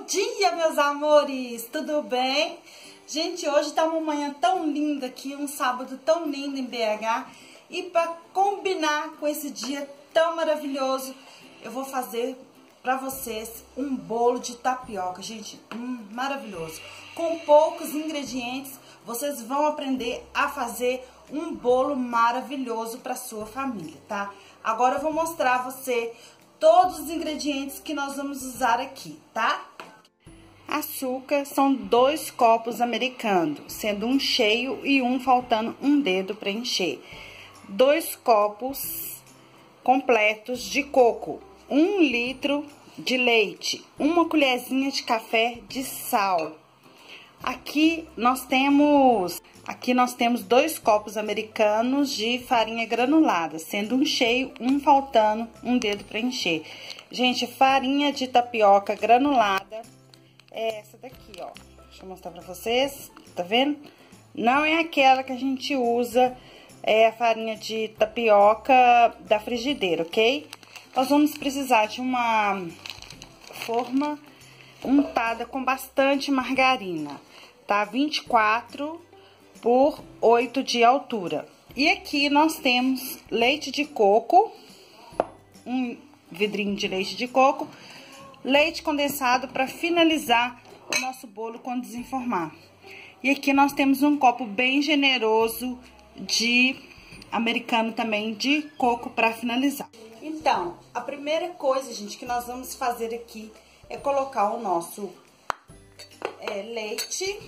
Bom dia, meus amores! Tudo bem? Gente, hoje tá uma manhã tão linda aqui, um sábado tão lindo em BH. E para combinar com esse dia tão maravilhoso, eu vou fazer para vocês um bolo de tapioca. Gente, maravilhoso! Com poucos ingredientes, vocês vão aprender a fazer um bolo maravilhoso para sua família, tá? Agora eu vou mostrar a você todos os ingredientes que nós vamos usar aqui, tá? Açúcar são 2 copos americanos, sendo um cheio e um faltando um dedo para encher. 2 copos completos de coco, 1 litro de leite, 1 colherzinha de café de sal. Aqui nós temos 2 copos americanos de farinha granulada, sendo um cheio, um faltando um dedo para encher. Gente, farinha de tapioca granulada é essa daqui, ó. Deixa eu mostrar pra vocês, tá vendo? Não é aquela que a gente usa, é a farinha de tapioca da frigideira, ok? Nós vamos precisar de uma forma untada com bastante margarina, tá? 24 por 8 de altura. E aqui nós temos leite de coco, um vidrinho de leite de coco, leite condensado para finalizar o nosso bolo quando desenformar. E aqui nós temos um copo bem generoso de americano também de coco para finalizar. Então, a primeira coisa, gente, que nós vamos fazer aqui é colocar o nosso leite.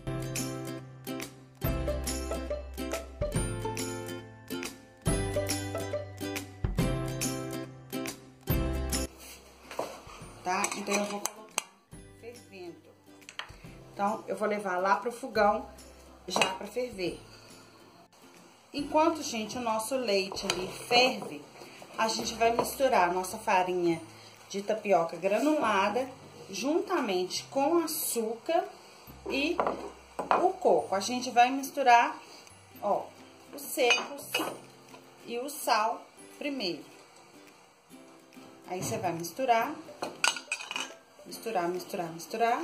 Tá? Então, eu vou colocar fervendo. Então, eu vou levar lá pro fogão já pra ferver. Enquanto, gente, o nosso leite ali ferve, a gente vai misturar a nossa farinha de tapioca granulada juntamente com açúcar e o coco. A gente vai misturar, ó, os secos e o sal primeiro. Aí, você vai misturar. Misturar, misturar, misturar.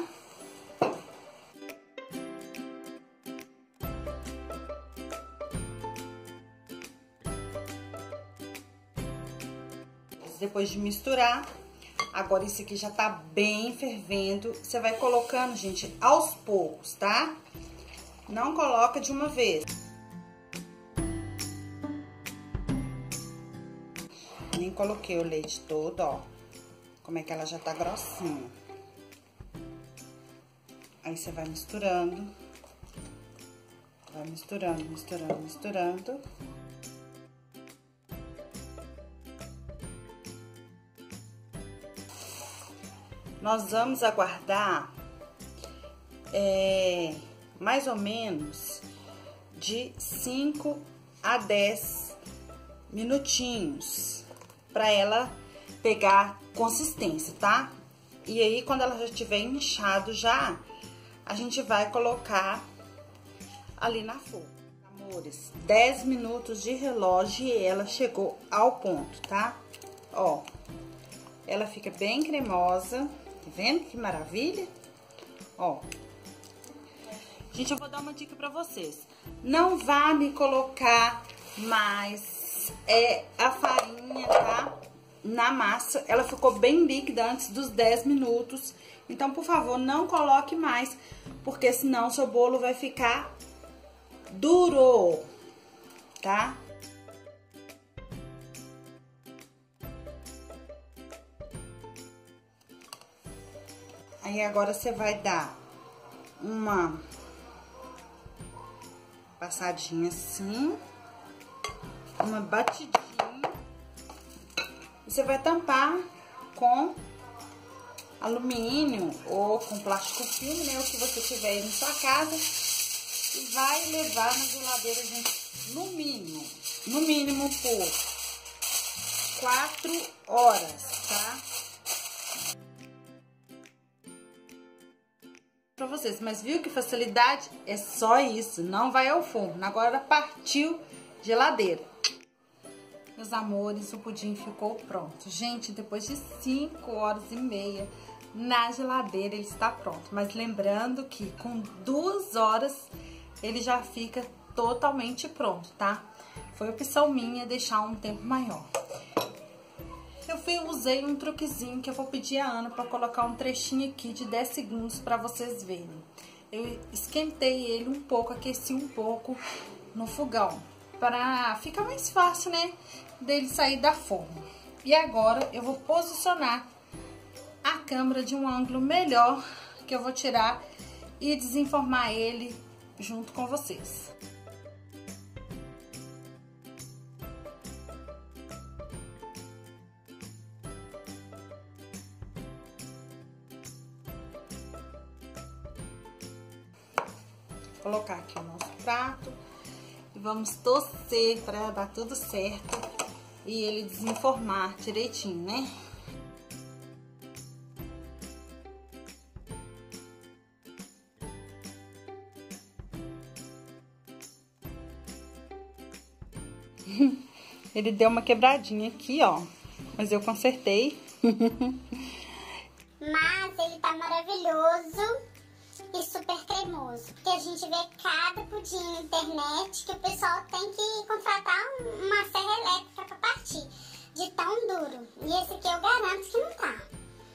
Depois de misturar, agora esse aqui já tá bem fervendo. Você vai colocando, gente, aos poucos, tá? Não coloca de uma vez. Nem coloquei o leite todo, ó. Como é que ela já tá grossinha. Aí, você vai misturando. Vai misturando, misturando, misturando. Nós vamos aguardar mais ou menos de 5 a 10 minutinhos para ela pegar consistência, tá? E aí, quando ela já estiver inchado já, a gente vai colocar ali na forma. Amores, 10 minutos de relógio e ela chegou ao ponto, tá? Ó, ela fica bem cremosa, tá vendo que maravilha? Ó. Gente, eu vou dar uma dica pra vocês. Não vá me colocar mais a farinha, tá? Na massa, ela ficou bem líquida antes dos 10 minutos. Então, por favor, não coloque mais, porque senão seu bolo vai ficar duro, tá? Aí, agora você vai dar uma passadinha assim, uma batidinha. Você vai tampar com alumínio ou com plástico filme, né? O que você tiver aí na sua casa. E vai levar na geladeira, gente, no mínimo por 4 horas, tá? Pra vocês, mas viu que facilidade? É só isso, não vai ao forno. Agora partiu geladeira. Meus amores, o pudim ficou pronto. Gente, depois de 5 horas e meia na geladeira ele está pronto. Mas lembrando que com 2 horas ele já fica totalmente pronto, tá? Foi opção minha deixar um tempo maior. Eu usei um truquezinho que eu vou pedir a Ana para colocar um trechinho aqui de 10 segundos para vocês verem. Eu esquentei ele um pouco, aqueci um pouco no fogão, para ficar mais fácil, né, dele sair da forma. E agora eu vou posicionar a câmera de um ângulo melhor, que eu vou tirar e desenformar ele junto com vocês. Vou colocar aqui o nosso prato e vamos torcer para dar tudo certo e ele desenformar direitinho, né? Ele deu uma quebradinha aqui, ó, mas eu consertei. Mas ele tá maravilhoso e super cremoso, porque a gente vê cada pudim na internet que o pessoal tem que contratar uma serra elétrica pra partir, de tão duro. E esse aqui eu garanto que não tá.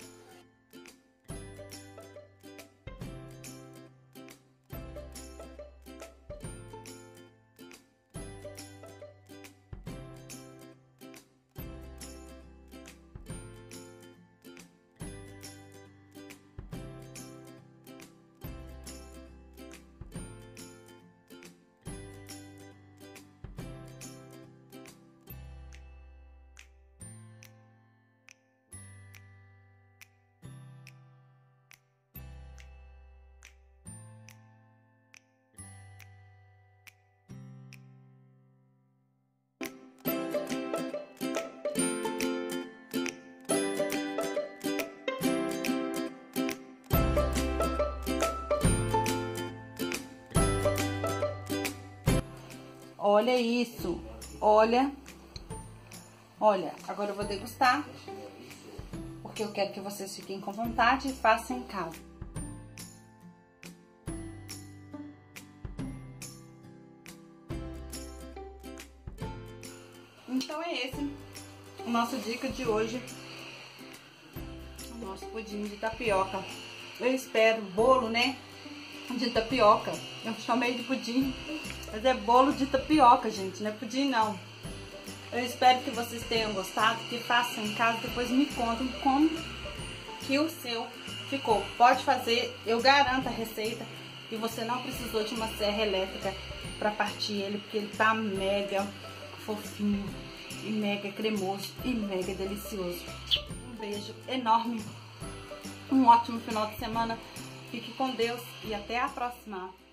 Olha isso, olha, agora eu vou degustar, porque eu quero que vocês fiquem com vontade e façam em casa. Então é esse o nosso dica de hoje, o nosso pudim de tapioca. Eu espero, bolo, né, de tapioca. Eu chamei de pudim, mas é bolo de tapioca, gente, não é pudim não. Eu espero que vocês tenham gostado, que façam em casa, depois me contem como que o seu ficou. Pode fazer, eu garanto a receita, e você não precisou de uma serra elétrica para partir ele, porque ele tá mega fofinho, e mega cremoso, e mega delicioso. Um beijo enorme, um ótimo final de semana, fique com Deus e até a próxima.